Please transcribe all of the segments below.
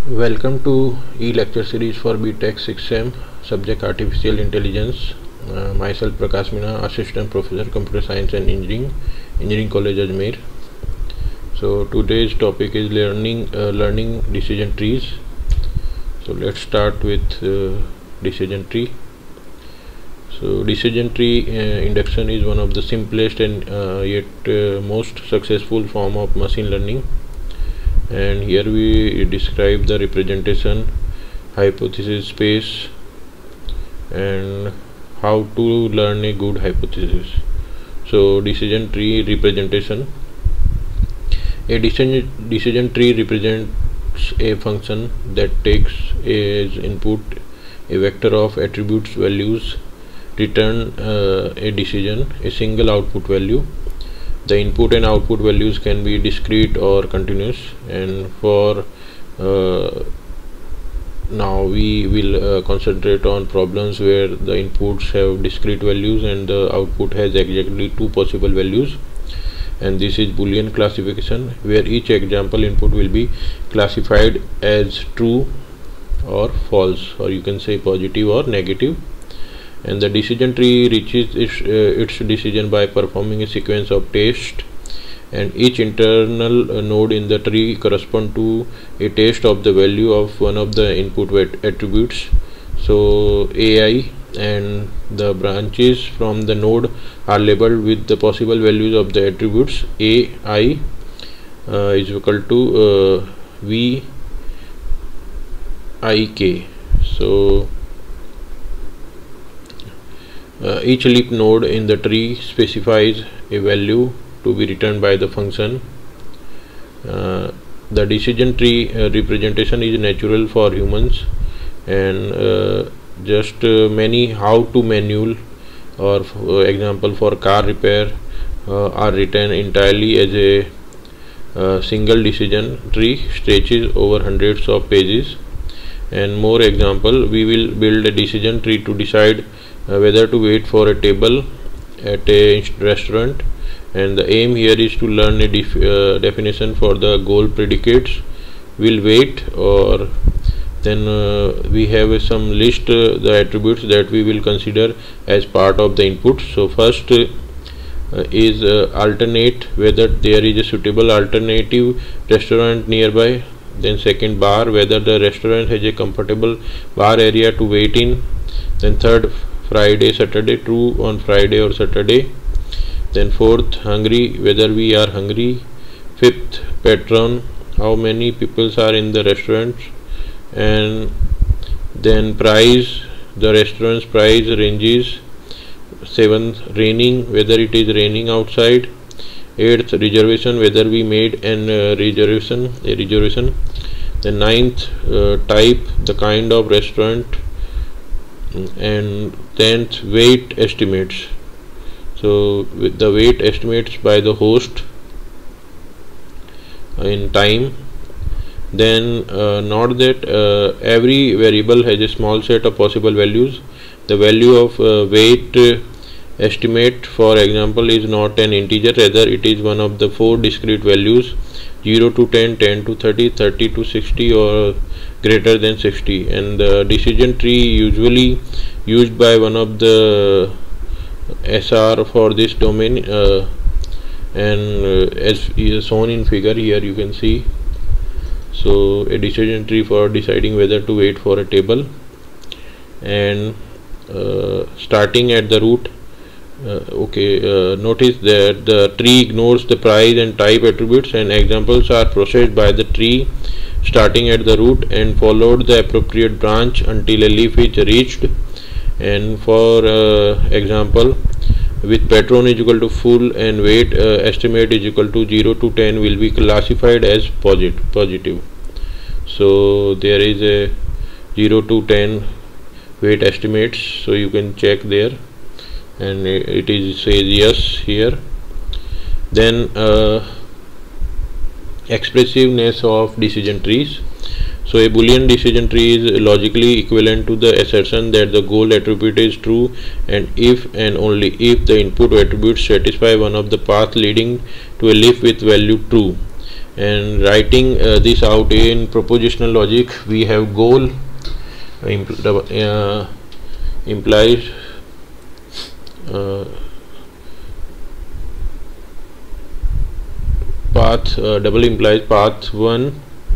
Welcome to e-lecture series for BTech 6M, subject Artificial Intelligence. Myself Prakash Meena, Assistant Professor Computer Science and Engineering College Ajmer. So today's topic is learning decision trees. So let's start with decision tree. So decision tree induction is one of the simplest and yet most successful form of machine learning. And here we describe the representation, hypothesis space, and how to learn a good hypothesis. So decision tree representation. A decision tree represents a function that takes as input a vector of attributes values, return a decision, a single output value. The input and output values can be discrete or continuous, and for now we will concentrate on problems where the inputs have discrete values and the output has exactly two possible values. And this is Boolean classification, where each example input will be classified as true or false, or you can say positive or negative. And the decision tree reaches its decision by performing a sequence of tests, and each internal node in the tree corresponds to a test of the value of one of the input attributes. So AI and the branches from the node are labeled with the possible values of the attributes. AI is equal to VIK. So each leaf node in the tree specifies a value to be returned by the function. The decision tree representation is natural for humans, and just many how-to manual or example for car repair are written entirely as a single decision tree stretches over hundreds of pages. And more example, we will build a decision tree to decide whether to wait for a table at a restaurant, and the aim here is to learn a definition for the goal predicates. We'll wait, or then we have some list the attributes that we will consider as part of the input. So first is alternate, whether there is a suitable alternative restaurant nearby. Then second, bar, whether the restaurant has a comfortable bar area to wait in. Then third, Friday, Saturday, true on Friday or Saturday. Then fourth, hungry, whether we are hungry. Fifth, patron, how many people are in the restaurant. And then price, the restaurant's price ranges. Seventh, raining, whether it is raining outside. Eighth, reservation, whether we made an reservation. Then ninth, type, the kind of restaurant. And 10th, weight estimates. So with the weight estimates by the host in time. Then note that every variable has a small set of possible values. The value of weight estimate, for example, is not an integer, rather it is one of the four discrete values: 0 to 10, 10 to 30, 30 to 60, or greater than 60. And the decision tree usually used by one of the SR for this domain, and as is shown in figure here you can see. So a decision tree for deciding whether to wait for a table, and starting at the root. Notice that the tree ignores the price and type attributes, and examples are processed by the tree starting at the root and followed the appropriate branch until a leaf is reached. And for example, with patron is equal to full and weight estimate is equal to 0 to 10 will be classified as positive. So there is a 0 to 10 weight estimates, so you can check there, and it is says yes here. Then expressiveness of decision trees. So a Boolean decision tree is logically equivalent to the assertion that the goal attribute is true, and if and only if the input attributes satisfy one of the paths leading to a leaf with value true. And writing this out in propositional logic, we have goal implies path, double implies path 1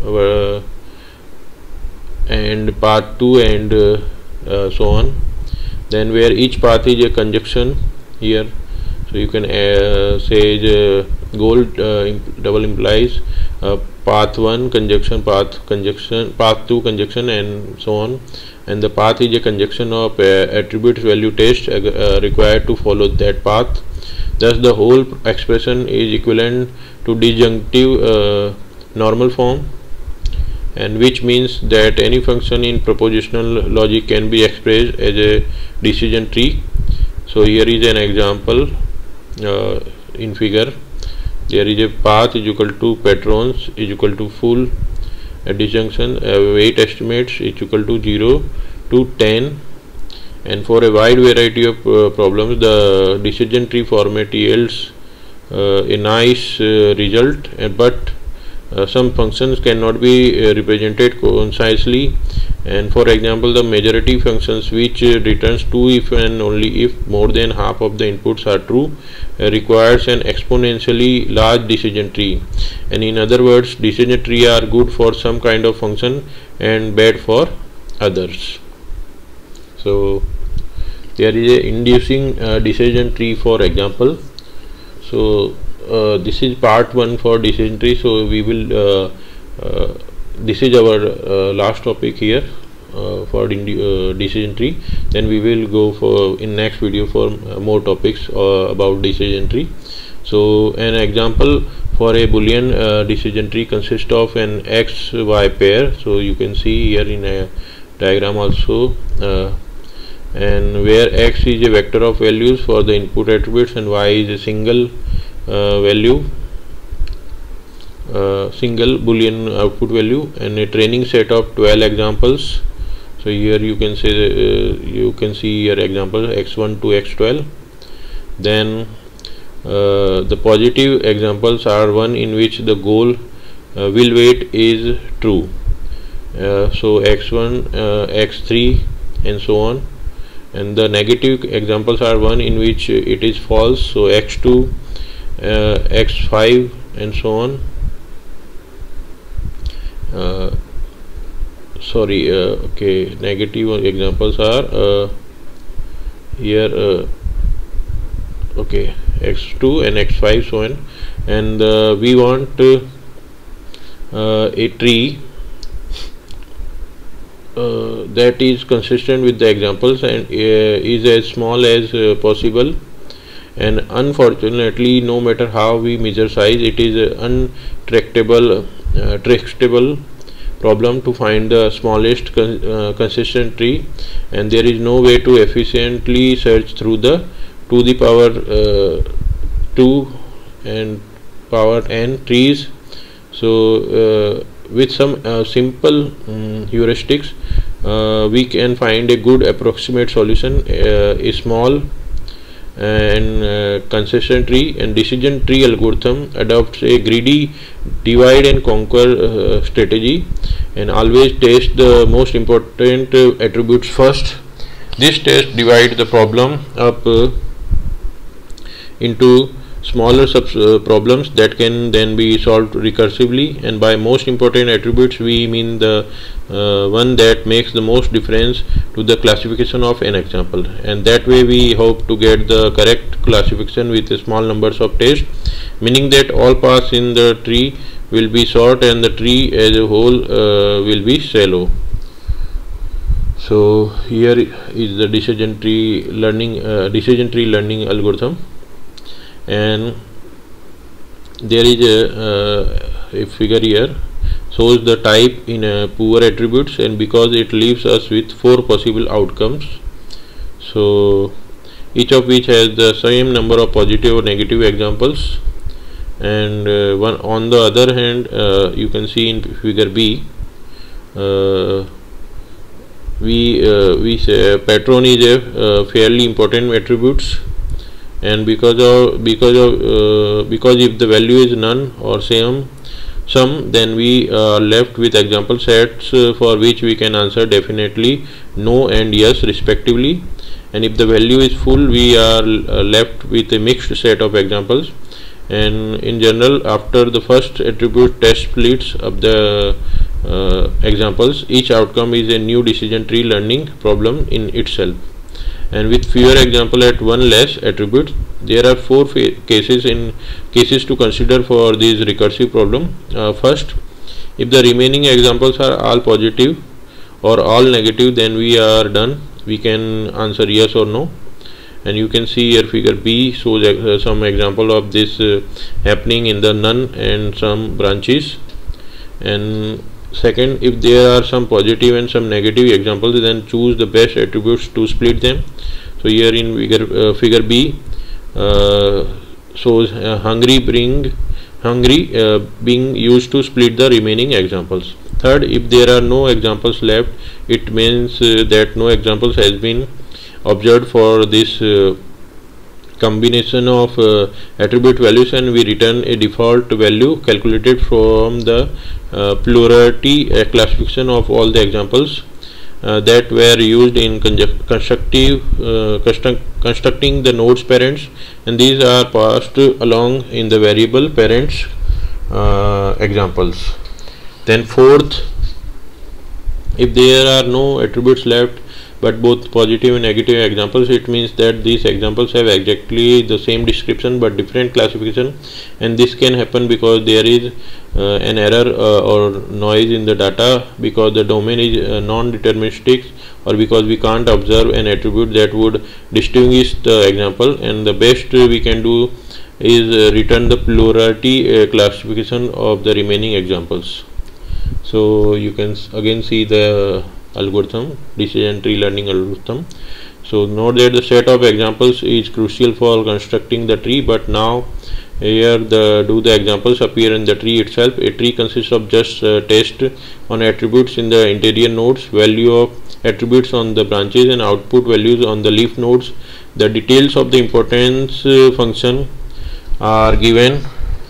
and path 2 and so on. Then where each path is a conjunction here, so you can say the goal double implies path 1 conjunction, path 2 conjunction, and so on. And the path is a conjunction of attributes value test required to follow that path. Thus the whole expression is equivalent to disjunctive normal form, and which means that any function in propositional logic can be expressed as a decision tree. So here is an example in figure. There is a path is equal to patrons is equal to full disjunction, weight estimates is equal to 0 to 10, and for a wide variety of problems the decision tree format yields a nice result, but some functions cannot be represented concisely. And for example, the majority functions, which returns true if and only if more than half of the inputs are true, requires an exponentially large decision tree. And in other words, decision tree are good for some kind of function and bad for others. So there is a inducing decision tree, for example. So this is part 1 for decision tree. So we will this is our last topic here for decision tree. Then we will go for in next video for more topics about decision tree. So an example for a Boolean decision tree consists of an x-y pair. So you can see here in a diagram also, and where x is a vector of values for the input attributes and y is a single value, single Boolean output value, and a training set of 12 examples. So here you can say you can see here example x1 to x12. Then the positive examples are one in which the goal will weight is true, so x1 x3 and so on. And the negative examples are one in which it is false, so x2 x5 and so on. Okay, negative examples are here okay, x2 and x5 so on. And we want a tree that is consistent with the examples and is as small as possible. And unfortunately, no matter how we measure size, it is an untractable problem to find the smallest consistent tree, and there is no way to efficiently search through the to the power 2 and power n trees. So with some simple heuristics we can find a good approximate solution. A small and consistent tree and decision tree algorithm adopts a greedy divide and conquer strategy and always test the most important attributes first. This test divides the problem up into smaller problems that can then be solved recursively, and by most important attributes we mean the one that makes the most difference to the classification of an example, and that way we hope to get the correct classification with small numbers of tests, meaning that all paths in the tree will be short and the tree as a whole will be shallow. So here is the decision tree learning algorithm, and there is a figure here shows the type in poor attributes, and because it leaves us with 4 possible outcomes, so each of which has the same number of positive or negative examples. And one on the other hand, you can see in figure B, we say patron is a fairly important attributes, and because if the value is none or same, some, then we are left with example sets for which we can answer definitely, no and yes respectively. And if the value is full, we are left with a mixed set of examples. And in general, after the first attribute test splits up the examples, each outcome is a new decision tree learning problem in itself. And with fewer examples at one less attribute, there are four cases to consider for this recursive problem. First, if the remaining examples are all positive or all negative, then we are done. We can answer yes or no. And you can see here figure B shows some example of this happening in the none and some branches. And second, if there are some positive and some negative examples, then choose the best attributes to split them. So here in figure B shows hungry being used to split the remaining examples. Third, if there are no examples left, it means that no examples has been observed for this combination of attribute values, and we return a default value calculated from the plurality classification of all the examples that were used in constructing the nodes parents, and these are passed along in the variable parents examples. Then fourth, if there are no attributes left but both positive and negative examples, it means that these examples have exactly the same description but different classification, and this can happen because there is an error or noise in the data, because the domain is non-deterministic, or because we can't observe an attribute that would distinguish the example. And the best we can do is return the plurality classification of the remaining examples. So you can again see the algorithm, decision tree learning algorithm. So note that the set of examples is crucial for constructing the tree, but now here do the examples appear in the tree itself. A tree consists of just test on attributes in the interior nodes, value of attributes on the branches, and output values on the leaf nodes. The details of the importance function are given,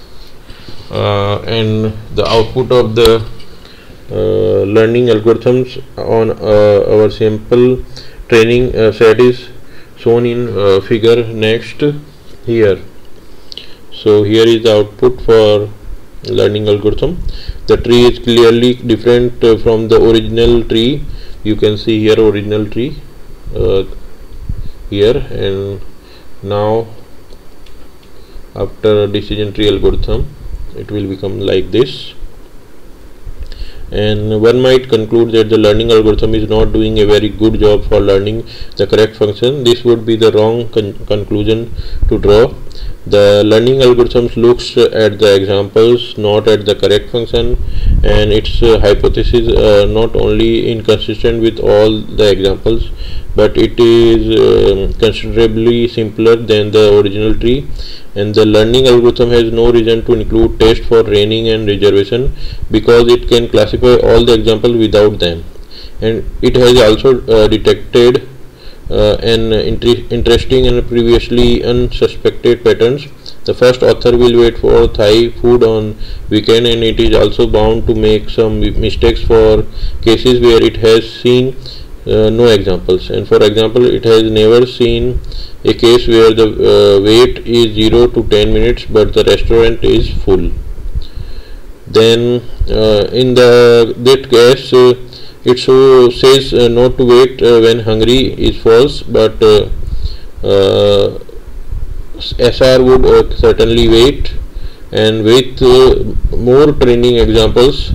and the output of the learning algorithms on our sample training set is shown in figure next here. So here is the output for learning algorithm. The tree is clearly different from the original tree. You can see here original tree here, and now after decision tree algorithm it will become like this. And one might conclude that the learning algorithm is not doing a very good job for learning the correct function. This would be the wrong conclusion to draw. The learning algorithms looks at the examples, not at the correct function, and its hypothesis not only inconsistent with all the examples, but it is considerably simpler than the original tree. And the learning algorithm has no reason to include test for training and reservation, because it can classify all the examples without them. And it has also detected an interesting and previously unsuspected patterns. The first author will wait for Thai food on weekend, and it is also bound to make some mistakes for cases where it has seen no examples. And for example, it has never seen a case where the wait is 0 to 10 minutes but the restaurant is full. Then in that case it says not to wait when hungry is false, but SR would certainly wait. And with more training examples,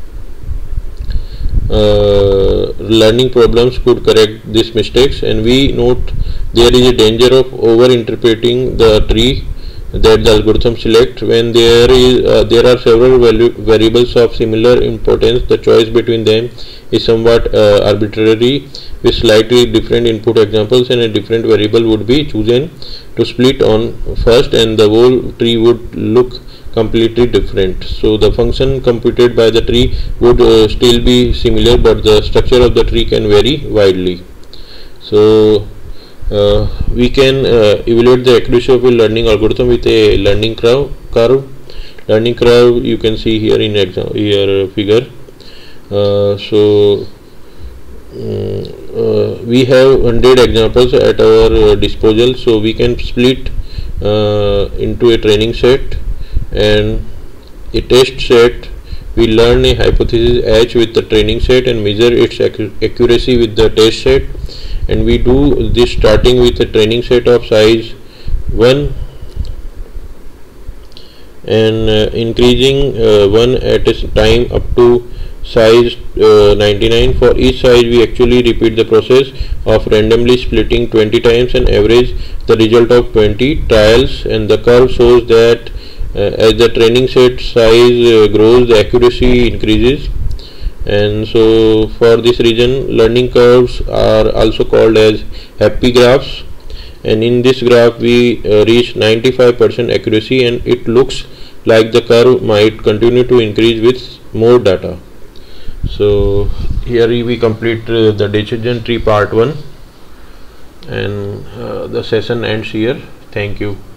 learning problems could correct these mistakes. And we note there is a danger of over interpreting the tree that the algorithm select. When there are several variables of similar importance, the choice between them is somewhat arbitrary, with slightly different input examples, and a different variable would be chosen to split on first, and the whole tree would look completely different. So the function computed by the tree would still be similar, but the structure of the tree can vary widely. So we can evaluate the accuracy of a learning algorithm with a learning curve. learning curve you can see here in figure. We have 100 examples at our disposal, so we can split into a training set and a test set. We learn a hypothesis H with the training set and measure its accuracy with the test set, and we do this starting with a training set of size 1 and increasing 1 at a time up to size 99. For each size we actually repeat the process of randomly splitting 20 times and average the result of 20 trials, and the curve shows that as the training set size grows, the accuracy increases. And so for this reason, learning curves are also called as happy graphs, and in this graph we reach 95% accuracy, and it looks like the curve might continue to increase with more data. So here we complete the decision tree part 1, and the session ends here. Thank you.